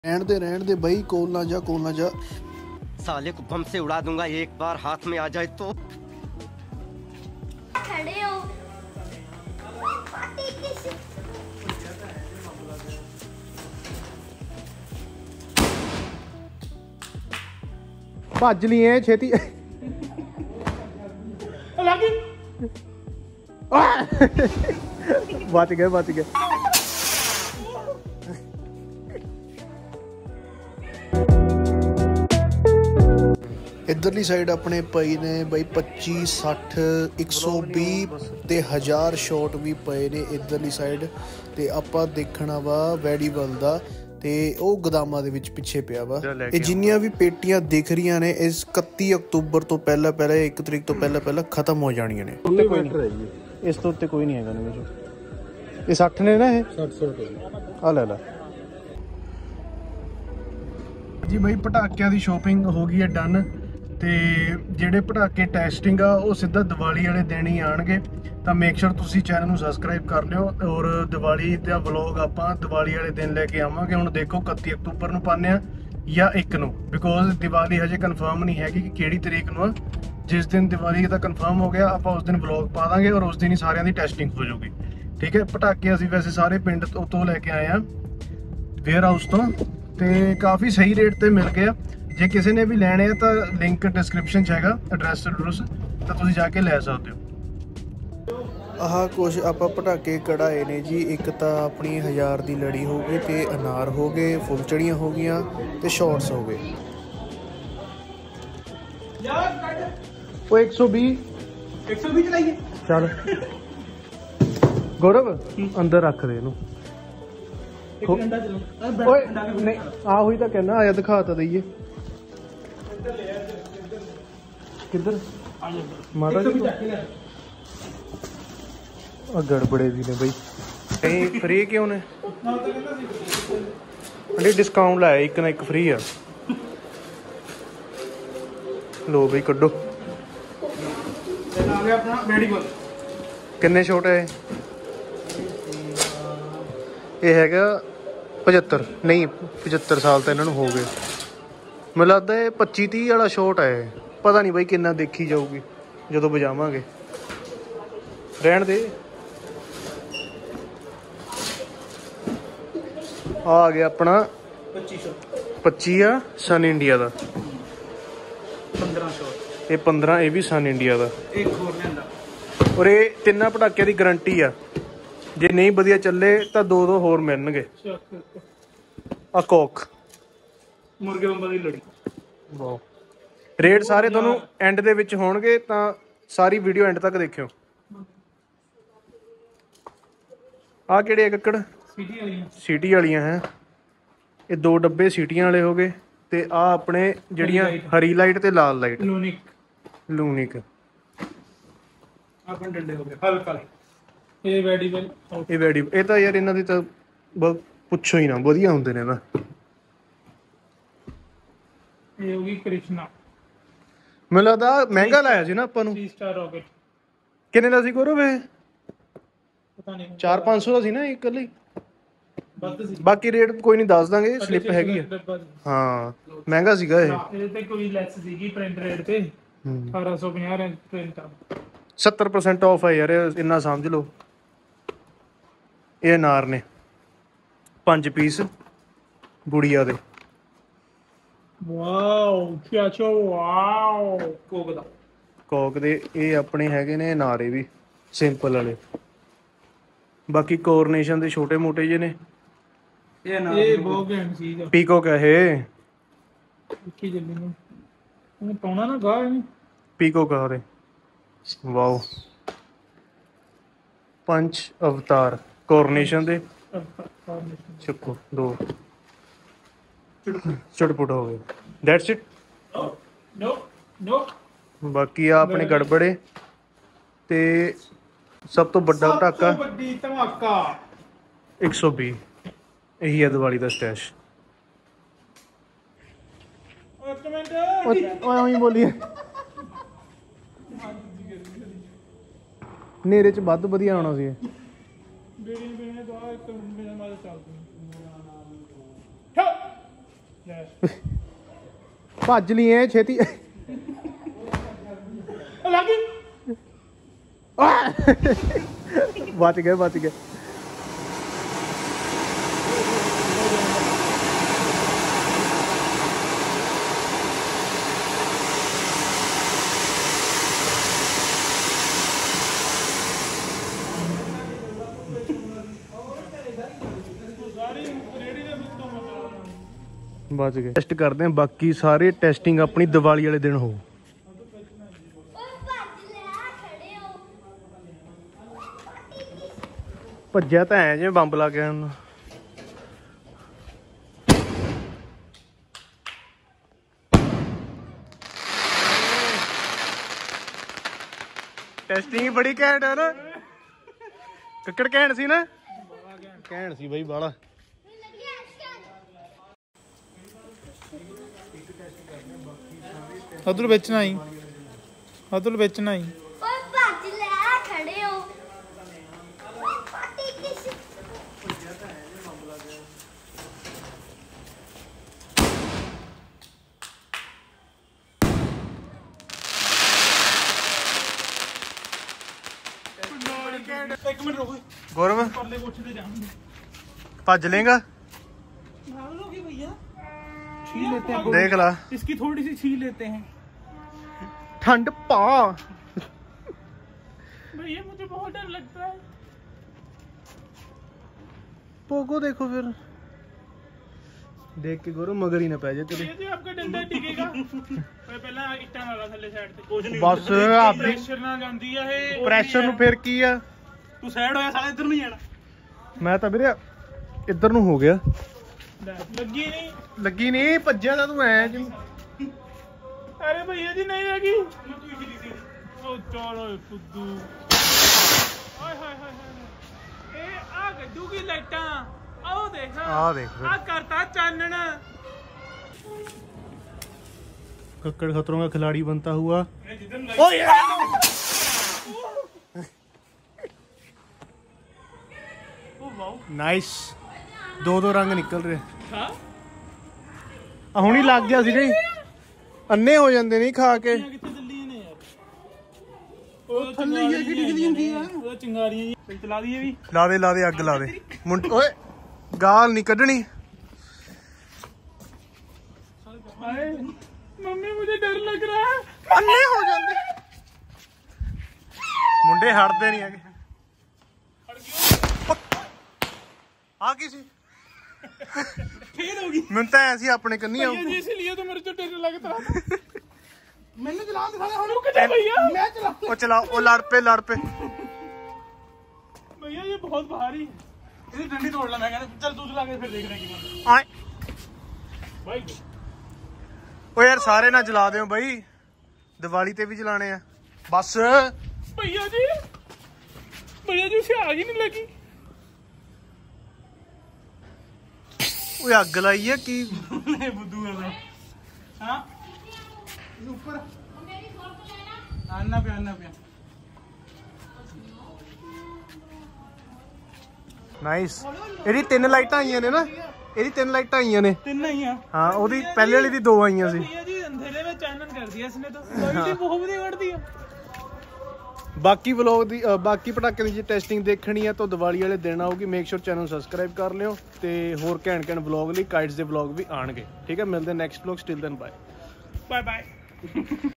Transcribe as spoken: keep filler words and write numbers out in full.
रहन दे रहन दे भाई, कोल ना जा कोल ना जा। साले को बम से उड़ा दूंगा एक बार हाथ में आ जाए तो। खड़े हो भज ली है छेती। बच गए बच गए। इधरली साइड अपने पए ने बई पच्ची सठ एक सौ भी ते हज़ार शॉट भी पए ने इधरली साइड। ते आपां देखना वा वैडीवल दा ते ਉਹ ਗੋਦਾਮਾਂ ਦੇ ਵਿੱਚ ਪਿੱਛੇ ਪਿਆ ਵਾ। ਇਹ ਜਿੰਨੀਆਂ ਵੀ ਪੇਟੀਆਂ ਦਿਖ ਰਹੀਆਂ ਨੇ ਇਸ ਇਕੱਤੀ ਅਕਤੂਬਰ ਤੋਂ ਪਹਿਲਾਂ ਪਹਿਲਾਂ ਇੱਕ ਤਰੀਕ ਤੋਂ ਪਹਿਲਾਂ ਪਹਿਲਾਂ ਖਤਮ ਹੋ ਜਾਣੀਆਂ ਨੇ। ਇਸ ਤੋਂ ਉੱਤੇ ਕੋਈ ਨਹੀਂ ਹੈਗਾ ਨਾ। ਇਹ ਸੱਠ ਨੇ ਨਾ, ਇਹ ਸੱਠ ਸੌ ਰੁਪਏ ਆ ਲੈ ਲੈ ਜੀ ਬਈ। ਪਟਾਕਿਆਂ ਦੀ ਸ਼ੋਪਿੰਗ ਹੋ ਗਈ ਹੈ ਡਨ। ਤੇ ਜਿਹੜੇ ਪਟਾਕੇ ਟੈਸਟਿੰਗ ਆ ਉਹ ਸਿੱਧਾ ਦੀਵਾਲੀ ਵਾਲੇ ਦਿਨ ਹੀ ਆਣਗੇ। ਤਾਂ ਮੇਕ ਸ਼ੋਰ ਤੁਸੀਂ ਚੈਨਲ ਨੂੰ ਸਬਸਕ੍ਰਾਈਬ ਕਰ ਲਿਓ। ਔਰ ਦੀਵਾਲੀ ਦਾ ਵਲੌਗ ਆਪਾਂ ਦੀਵਾਲੀ ਵਾਲੇ ਦਿਨ ਲੈ ਕੇ ਆਵਾਂਗੇ। ਹੁਣ ਦੇਖੋ ਇਕੱਤੀ ਅਕਤੂਬਰ ਨੂੰ ਪਾਉਂਦੇ ਆ ਜਾਂ ਇੱਕ ਨੂੰ, ਬਿਕੋਜ਼ ਦੀਵਾਲੀ ਹਜੇ ਕਨਫਰਮ ਨਹੀਂ ਹੈਗੀ ਕਿ ਕਿਹੜੀ ਤਰੀਕ ਨੂੰ ਆ। ਜਿਸ ਦਿਨ ਦੀਵਾਲੀ ਦਾ ਕਨਫਰਮ ਹੋ ਗਿਆ ਆਪਾਂ ਉਸ ਦਿਨ ਵਲੌਗ ਪਾ ਦਾਂਗੇ ਔਰ ਉਸ ਦਿਨ ਹੀ ਸਾਰਿਆਂ ਦੀ ਟੈਸਟਿੰਗ ਹੋ ਜਾਊਗੀ। ਠੀਕ ਹੈ। ਪਟਾਕੇ ਅਸੀਂ ਵੈਸੇ ਸਾਰੇ ਪਿੰਡ ਤੋਂ ਲੈ ਕੇ ਆਏ ਆ ਵੇਅਰ ਹਾਊਸ ਤੋਂ, ਤੇ ਕਾਫੀ ਸਹੀ ਰੇਟ ਤੇ ਮਿਲ ਗਏ ਆ। ਜੇ ਕਿਸੇ ਨੇ ਵੀ ਲੈਣੇ ਆ ਤਾਂ ਲਿੰਕ ਡਿਸਕ੍ਰਿਪਸ਼ਨ 'ਚ ਹੈਗਾ, ਐਡਰੈਸ ਐਡਰੈਸ ਤਾਂ ਤੁਸੀਂ ਜਾ ਕੇ ਲੈ ਸਕਦੇ ਹੋ। ਆਹ ਕੁਛ ਆਪਾਂ ਪਟਾਕੇ ਕਢਾਏ ਨੇ ਜੀ। ਇੱਕ ਤਾਂ ਆਪਣੀ ਹਜ਼ਾਰ ਦੀ ਲੜੀ ਹੋ ਗਈ ਤੇ ਅਨਾਰ ਹੋ ਗਏ, ਫੁੱਲਚੜੀਆਂ ਹੋ ਗਈਆਂ ਤੇ ਸ਼ਾਰਟਸ ਹੋ ਗਏ। ਉਹ ਇੱਕ ਸੌ ਵੀਹ ਇੱਕ ਸੌ ਵੀਹ ਚਲਾਈਏ ਚੱਲ। ਗੌਰਵ ਅੰਦਰ ਰੱਖ ਦੇ ਇਹਨੂੰ। ਓਏ ਨਹੀਂ ਆਹੋ ਹੀ ਤਾਂ ਕਹਿਣਾ, ਆਇਆ ਦਿਖਾ ਤਾਂ ਦਈਏ ਕਿੱਧਰ ਮਾਤਾ ਜੀ ਆ ਗੜਬੜੇ ਵੀ ਨੇ ਬਈ। ਨਹੀਂ ਫ੍ਰੀ ਕਿਉਂ ਨੇ? ਅੰਡੇ ਡਿਸਕਾਊਂਟ ਲਾਇਆ ਇੱਕ ਨਾ ਇੱਕ ਫ੍ਰੀ ਆ। ਲੋ ਬਈ ਕੱਢੋ। ਆ ਗਿਆ ਆਪਣਾ ਮੈਡੀਕਲ। ਕਿੰਨੇ ਛੋਟ ਹੈ ਇਹ? ਹੈਗਾ ਪਝੱਤਰ ਨਹੀਂ ਪਝੱਤਰ ਸਾਲ ਤਾਂ ਇਹਨਾਂ ਨੂੰ ਹੋ ਗਏ। ਮੈਨੂੰ ਲੱਗਦਾ ਇਹ ਪੱਚੀ ਤੀਹ ਵਾਲਾ ਸ਼ੋਟ ਹੈ। ਪਤਾ ਨਹੀਂ ਬਾਈ ਕਿੰਨਾ ਦੇਖੀ ਜਾਊਗੀ ਜਦੋਂ ਵਜਾਵਾਂਗੇ। ਰਹਿਣ ਦੇ। ਆ ਗਿਆ ਆਪਣਾ ਪੱਚੀ ਸੌ ਪੱਚੀ ਆ ਸਨ ਇੰਡੀਆ ਦਾ। ਪੰਦਰਾਂ ਸੌ ਇਹ ਪੰਦਰਾਂ ਇਹ ਵੀ ਸਨ ਇੰਡੀਆ ਦਾ। ਇੱਕ ਹੋਰ ਲਿਆਂਦਾ। ਔਰ ਇਹ ਤਿੰਨਾਂ ਪਟਾਕਿਆਂ ਦੀ ਗਰੰਟੀ ਆ। ਜੇ ਨਹੀਂ ਵਧੀਆ ਚੱਲੇ ਤਾਂ ਦੋ ਦੋ ਹੋਰ ਮਿਲਣਗੇ। ਆ ਕੋਕ ਮੁਰਗੇ ਬੰਬਾਂ ਦੀ ਲੜੀ। ਵਾਹ। ਰੇਟ ਸਾਰੇ ਤੁਹਾਨੂੰ ਐਂਡ ਦੇ ਵਿੱਚ ਹੋਣਗੇ ਤਾਂ ਸਾਰੀ ਵੀਡੀਓ ਐਂਡ ਤੱਕ ਦੇਖਿਓ। ਆ ਕਿਹੜੇ ਆ ਕੱਕੜ? ਸਿਟੀ ਵਾਲੀਆਂ। ਸਿਟੀ ਵਾਲੀਆਂ ਹੈ ਇਹ। ਦੋ ਡੱਬੇ ਸਿਟੀਆਂ ਵਾਲੇ ਹੋ ਗਏ ਤੇ ਆ ਆਪਣੇ ਜਿਹੜੀਆਂ ਹਰੀ ਲਾਈਟ ਤੇ ਲਾਲ ਲਾਈਟ ਲੂਨਿਕ ਲੂਨਿਕ ਆਪਣੇ ਡੰਡੇ ਹੋ ਗਏ ਹਲਕਾ। ਇਹ ਵੈਡੀਵਲ ਇਹ ਵੈਡੀ ਇਹ ਤਾਂ ਯਾਰ ਇਹਨਾਂ ਦੀ ਤਾਂ ਪੁੱਛੋ ਹੀ ਨਾ, ਵਧੀਆ ਹੁੰਦੇ ਨੇ ਨਾ। ਇਹ ਹੋ ਗਈ ਕ੍ਰਿਸ਼ਨਾ। ਮੈਨੂੰ ਲੱਗਦਾ ਮਹਿੰਗਾ ਲਾਇਆ ਸੀ ਨਾ ਆਪਾਂ ਨੂੰ। ਸਟਾਰ ਰਾਕਟ ਕਿੰਨੇ ਦਾ ਸੀ ਗੌਰਵ? ਇਹ ਪਤਾ ਨਹੀਂ ਚਾਰ ਪੰਜ ਸੌ ਦਾ ਸੀ ਨਾ ਇੱਕ ਇਕੱਲੀ। ਬਾਕੀ ਰੇਟ ਕੋਈ ਨਹੀਂ ਦੱਸ ਦਾਂਗੇ, ਸਲਿੱਪ ਹੈਗੀ ਆ। ਹਾਂ ਮਹਿੰਗਾ ਸੀਗਾ ਇਹ। ਇਹਦੇ ਤੇ ਕੋਈ ਲੈਸ ਸੀਗੀ ਪ੍ਰਿੰਟ ਰੇਟ ਤੇ ਅਠਾਰਾਂ ਸੌ ਪੰਜਾਹ ਰੁਪਏ ਪ੍ਰਿੰਟ ਆ। ਸੱਤਰ ਪਰਸੈਂਟ ਆਫ ਹੈ ਯਾਰ, ਇੰਨਾ ਸਮਝ ਲਓ। ਇਹ ਅਨਾਰ ਨੇ ਪੰਜ ਪੀਸ ਗੁੜੀਆ ਦੇ। ਵਾਓ ਚਾਚਾ ਵਾਓ। ਕੋਕ ਦਾ ਕੋਕ ਦੇ ਇਹ ਆਪਣੇ ਹੈਗੇ ਨੇ ਅਨਾਰੇ ਵੀ ਸਿੰਪਲ ਵਾਲੇ। ਬਾਕੀ ਕੋਰਨੇਸ਼ਨ ਦੇ ਛੋਟੇ ਮੋਟੇ ਜਿਹੇ ਨੇ। ਇਹ ਅਨਾਰ ਇਹ ਬਹੁਤ ਘੈਂਟ ਚੀਜ਼ ਆ। ਪੀਕੋਕ ਹੈ ਇਹ। ਕੀ ਜੱਲੀ ਨੂੰ ਉਹਨੇ ਪਾਉਣਾ ਨਾ ਗਾਹ ਇਹਨੇ। ਪੀਕੋਕ ਆ ਉਹਦੇ। ਵਾਓ। ਪੰਜ ਅਵਤਾਰ ਕੋਰਨੇਸ਼ਨ ਦੇ। ਚੱਕੋ ਦੋ ਚਟਪਟ ਹੋ ਗਏ। That's it. ਨੋ ਨੋ ਬਾਕੀ ਆ ਆਪਣੇ ਗੜਬੜੇ ਤੇ ਸਭ ਤੋਂ ਵੱਡਾ ਪਟਾਕਾ ਵੱਡੀ ਧਮਾਕਾ ਇੱਕ ਸੌ ਵੀਹ। ਇਹੀ ਹੈ ਦੀਵਾਲੀ ਦਾ ਸਟੈਸ਼। ਇੱਕ ਮਿੰਟ ਓਏ ਬੋਲੀ ਨੇਰੇ ਚ ਵੱਧ ਵਧੀਆ ਆਉਣਾ ਸੀ। ਭੱਜ ਲਈ ਐ ਛੇਤੀ ਬਚ ਗਏ ਬਚ ਗਏ। ਬਚ ਗਏ। ਟੈਸਟ ਕਰਦੇ ਹਾਂ ਬਾਕੀ ਸਾਰੇ ਟੈਸਟਿੰਗ ਆਪਣੀ ਦੀਵਾਲੀ ਵਾਲੇ ਦਿਨ ਹੋ। ਭੱਜਿਆ ਤਾਂ ਐ ਜਿਵੇਂ ਬੰਬ ਲਾ ਕੇ ਆਣ। ਟੈਸਟਿੰਗ ਬੜੀ ਘੈਂਟ ਹੈ ਨਾ। ਕੱਕੜ ਘੈਂਟ ਸੀ ਨਾ। ਘੈਂਟ ਸੀ ਬਈ ਬਾਲਾ। ਅਦੁਲ ਵੇਚਣਾ ਹੀ ਅਦੁਲ ਵੇਚਣਾ ਹੀ ਓਏ ਭੱਜ ਲੈ ਖੜੇ ਹੋ। ਪਾਟੀ ਕਿਸ ਇੱਕ ਮਿੰਟ ਰੁਕੋ ਗੌਰਵ ਪਰਲੇ ਕੋਠੇ ਤੇ ਜਾਵਾਂਗੇ। ਭੱਜ ਲੇਗਾ। भाग लोगे भैया छील लेते हैं देख ला इसकी थोड़ी सी छील लेते हैं ठंड पा। भैया मुझे बहुत डर लगता है। पोगो देखो फिर देख के गोरो मगर ही ना पै जाए तेरे। भैया जी आपका डंडा टिकेगा। मैं पहला इट्टा वाला थल्ले साइड ते कुछ नहीं बस आपदी प्रेशर ना ਜਾਂਦੀ ਆ ਇਹ ਪ੍ਰੈਸ਼ਰ ਨੂੰ ਫਿਰ ਕੀ ਆ। ਤੂੰ ਸਾਈਡ ਹੋਇਆ ਸਾਲਾ ਇੱਧਰ ਨੂੰ ਜਾਣਾ। ਮੈਂ ਤਾਂ ਵੀਰੇ ਇੱਧਰ ਨੂੰ ਹੋ ਗਿਆ। ਲੱਗੀ ਨਹੀਂ ਲੱਗੀ ਨਹੀਂ ਭੱਜਿਆ ਤਾਂ ਤੂੰ ਐ ਜਿਵੇਂ। अरे भैया जी नहीं लगी। ओ चलो फुद्दू हाय हाय हाय हाय ए आ गड्डू की लाइटां आओ देखा आ देख आ करता चानन। कक्कड़ खतरों का खिलाड़ी बनता हुआ। ओ यार ओ वाओ नाइस। दो दो रंग निकल रहे। हां ਹੁਣ ਹੀ ਲੱਗ ਗਿਆ ਸੀ ਨਹੀਂ। ਅੰਨੇ ਹੋ ਜਾਂਦੇ ਨਹੀਂ ਖਾ ਕੇ। ਕਿੱਥੇ ਚੱਲੀਆਂ ਨੇ ਯਾਰ ਉਹ ਥੱਲੇ ਹੀ ਕਿਹੜੀ ਕਿਹਦੀ ਹੁੰਦੀ ਆ ਉਹ ਚਿੰਗਾਰੀਆਂ ਜੀ ਚਲਾ ਦਈਏ ਵੀ। ਲਾ ਦੇ ਲਾ ਦੇ ਅੱਗ ਲਾ ਦੇ ਮੁੰਡ ਓਏ ਗਾਲ ਨਹੀਂ ਕੱਢਣੀ। हाय मम्मी मुझे डर लग रहा है। ਅੰਨੇ ਹੋ ਜਾਂਦੇ ਮੁੰਡੇ ਹਟਦੇ ਨਹੀਂ ਹੈਗੇ। ਆ ਕੀ ਸੀ। फेल होगी ਮੈਨੂੰ ਤਾਂ ਐਸੀ ਆਪਣੇ ਕੰਨੀ ਆਉ। भैया जी इसलिए तो मेरे को डर लगता है। मैंने चला दिखाया हम लोग किधर भैया मैं चला ਉਹ ਚਲਾ ਉਹ ਲੜ ਪੇ ਲੜ ਪੇ। भैया ये बहुत भारी है। इसे डंडी तोड़ ला। मैं कहता चल तू चला के फिर देखना की ਆਏ भाई ਓ ਯਾਰ ਸਾਰੇ ਨਾ ਜਲਾ ਦਿਓ ਬਈ। ਦੀਵਾਲੀ ਤੇ ਵੀ ਜਲਾਣੇ ਆ ਬਸ। भैया जी भैया जी उसे आग ही नहीं लगी। ਓਏ ਅੱਗ ਲਾਈ ਆ ਕੀ। बुद्धू है हाँ ऊपर आना पे आना पे ਨਾਈਸ। ਇਹਦੀ ਤਿੰਨ ਲਾਈਟਾਂ ਆਈਆਂ ਨੇ ਨਾ। ਇਹਦੀ ਤਿੰਨ ਲਾਈਟਾਂ ਆਈਆਂ ਨੇ। तीन नहीं है ਹਾਂ ਉਹਦੀ ਪਹਿਲੇ ਵਾਲੀ ਦੀ ਦੋ ਆਈਆਂ ਸੀ। भैया जी अंधेरे में चानन कर दिया इसने तो भाई जी बहुत बढ़िया कर दिया। ਬਾਕੀ ਵਲੌਗ ਦੀ ਅ, ਬਾਕੀ ਪਟਾਕੇ ਦੀ ਜੇ ਟੈਸਟਿੰਗ ਦੇਖਣੀ ਹੈ ਤਾਂ ਦੀਵਾਲੀ ਵਾਲੇ ਦਿਨ ਆਊਗੀ। ਮੇਕ ਸ਼ੋਰ ਚੈਨਲ ਸਬਸਕ੍ਰਾਈਬ ਕਰ ਲਿਓ ਤੇ ਹੋਰ ਘੈਂਟ ਘੈਂਟ ਵਲੌਗ ਲਈ ਕਾਈਟਸ ਦੇ ਵਲੌਗ ਵੀ ਆਣਗੇ। ਠੀਕ ਹੈ ਮਿਲਦੇ next vlog. Still then bye bye bye.